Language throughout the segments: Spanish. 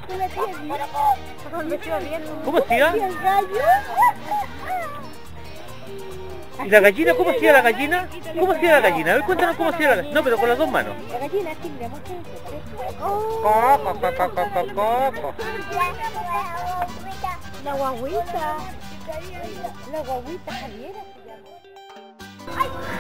¿Cómo hacía? ¿Y la gallina? ¿Cómo hacía la gallina? ¿Cómo hacía la gallina? A ver, cuéntanos cómo hacía la gallina. No, pero con las dos manos. La gallina es timbre, mucho. La guaguita. La guaguita Javiera se llama.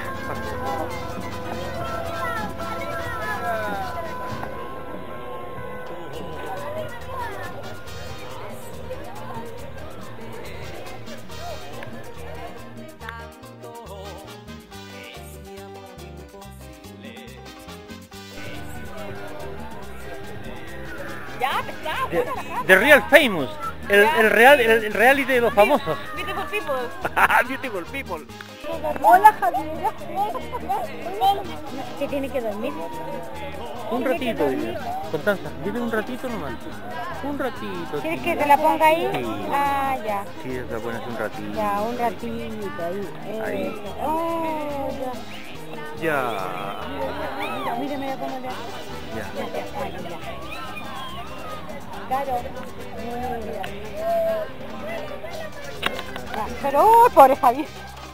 The Real Famous, el reality de los famosos. Beautiful people. Beautiful people. Hola Javiera. ¿Qué tiene que dormir? Un ratito, dile. Constanza, dile un ratito nomás. Un ratito. ¿Quieres que te la ponga ahí? Sí. Ah, ya. Sí, la pones un ratito. Ya, un ratito ahí. Ahí. Oh, ya. Ya. Mira, mira cómo le... Ya. Ya. Claro. Ya, pero, pobre Javier.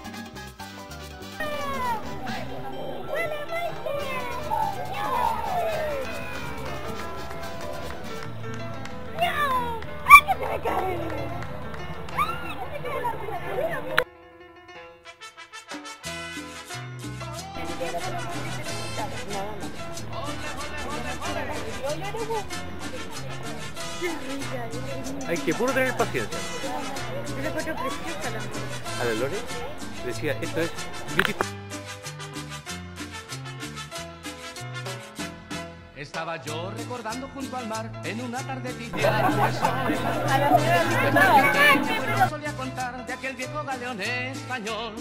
Hay que puro tener paciencia. Yo le encuentro preciosa la... A la Lore decía, esto es beautiful. Estaba yo recordando junto al mar en una tarde tibiana. Yo solía contar de aquel viejo galeón español.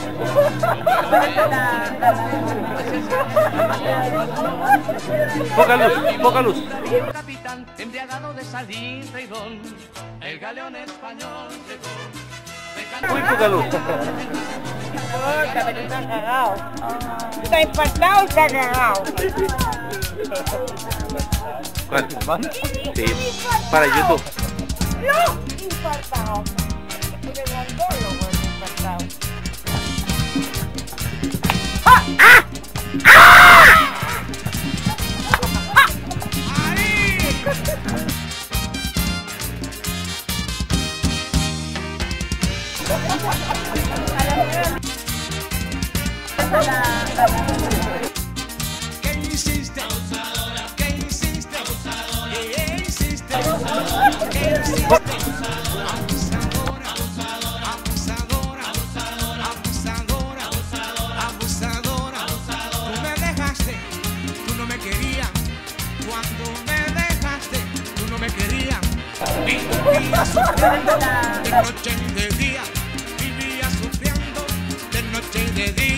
Poca luz. El capitán embriagado de salir reidón. El galeón español llegó. Muy poca luz. Pero está cagado. Está impactado y está cagado. ¿Cuál? Sí, para YouTube. ¡No! Infartado. Pero gondólogo infartado. ¿Qué hiciste, abusadora? ¿Qué hiciste, abusadora? ¿Qué hiciste, abusadora? ¿Qué hiciste, abusadora? Abusadora, abusadora, abusadora, abusadora, abusadora, abusadora. Tú me dejaste, tú no me querías. Cuando me dejaste, tú no me querías. Vivía sufriendo de noche y de día. Vivía sufriendo de noche y de día.